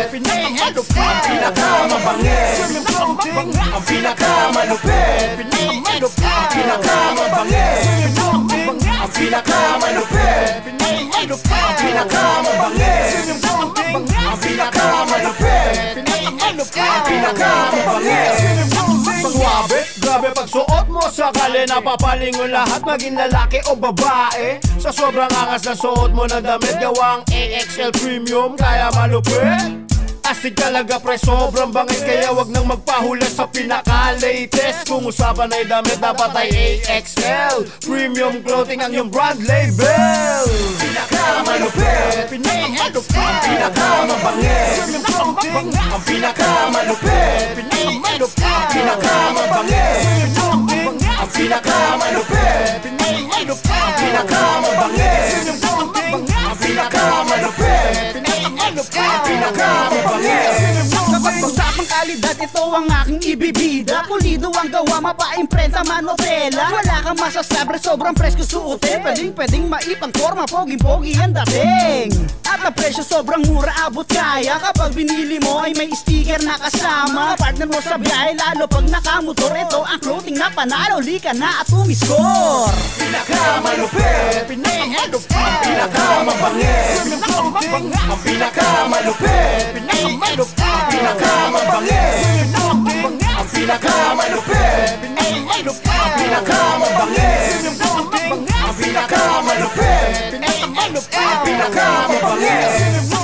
Ang pinakamabangis, ang pinakamalupit, ang pinakamabangis, ang pinakamalupit, ang pinakamabangis, ang pinakamalupit, ang pinakamabangis. Suwabe, grabe pagsuot mo, sakali napapalingon lahat, maging lalaki o babae. Sa sobrang angas na suot mo ng damit, gawang AXL Premium, kaya malupit. Astig talaga pre, sobrang bangis, kaya wag nang magpahuli sa pinaka-latest. Kung usapan ay damit, dapat ay AXL Premium Clothing ang iyong brand label. Pinakamalupit, ang pinakamabangis, ang pinakamalupit, ang pinakamabangis, ang pinakamalupit, ang pinakamabangis, ang pinakamalupit, ang pinakamabangis. Kapag usapang kalidad, ito ang aking ibibida. Pulido ang gawa, mapa-imprenta, manotela. Wala kang masasabre, sobrang presko suotin. Pwedeng maipang forma, pogi-pogi ang dating. At ang presyo sobrang mura, abot kaya. Kapag binili mo ay may sticker na kasama. Partner mo sa biyahe, lalo pag nakamotor. Ito ang clothing na panalo, lika na at umiscore. Pinakamalupit, ang pinakamabangis, ang pinakamalupit, ang pinakamabangis, ang pinakamalupit, ang pinakamabangis, ang pinakamalupit, ang pinakamabangis.